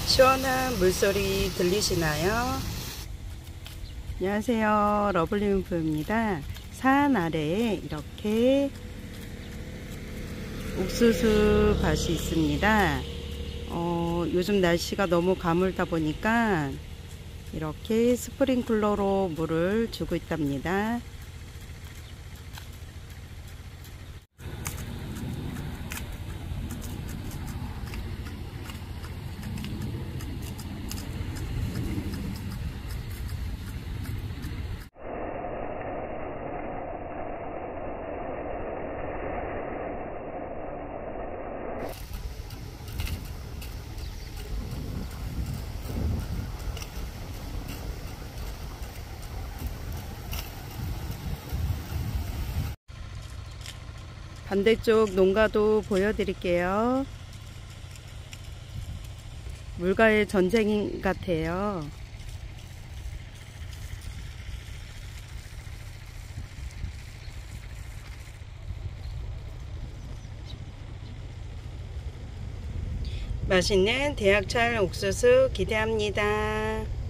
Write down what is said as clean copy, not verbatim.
시원한 물소리 들리시나요? 안녕하세요, 러블리문프입니다. 산 아래에 이렇게 옥수수 밭이 있습니다. 요즘 날씨가 너무 가물다 보니까 이렇게 스프링클러로 물을 주고 있답니다. 반대쪽 농가도 보여드릴게요. 물과의 전쟁 같아요. 맛있는 대학철 옥수수 기대합니다.